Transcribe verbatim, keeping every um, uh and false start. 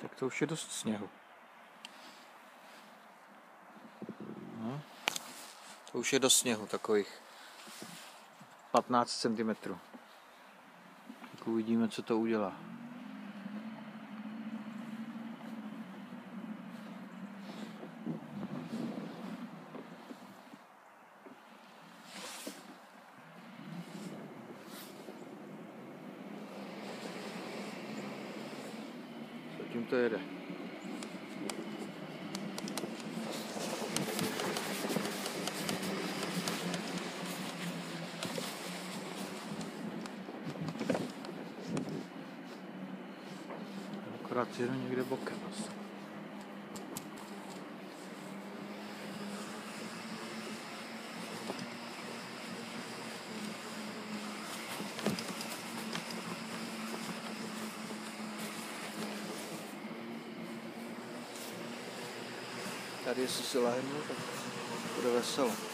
Tak to už je dost sněhu. No. To už je dost sněhu, takových patnáct centimetrů. Tak uvidíme, co to udělá. Co tím to jede? Akorát jedu někde bokem asi. Tady jestli si lehnu, tak bude veselo.